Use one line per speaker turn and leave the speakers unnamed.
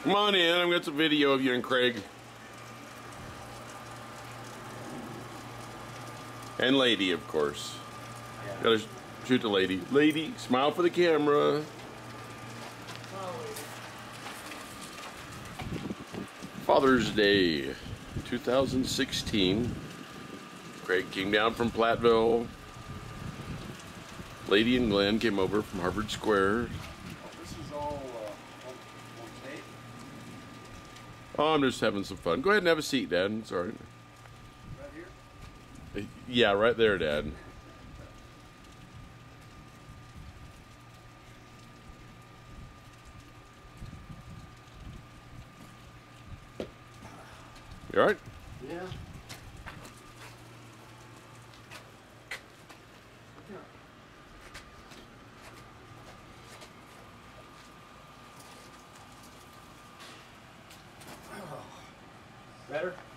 Come on in, I've got some video of you and Craig. And lady, of course.
Yeah.
Gotta shoot the lady. Lady, smile for the camera. Father's Day, 2016. Craig came down from Platteville. Lady and Glenn came over from Harvard Square.
This is all on tape.
Oh, I'm just having some fun. Go ahead and have a seat, Dad. It's all right.
Right here?
Yeah, right there, Dad. You all right?
Yeah. Better?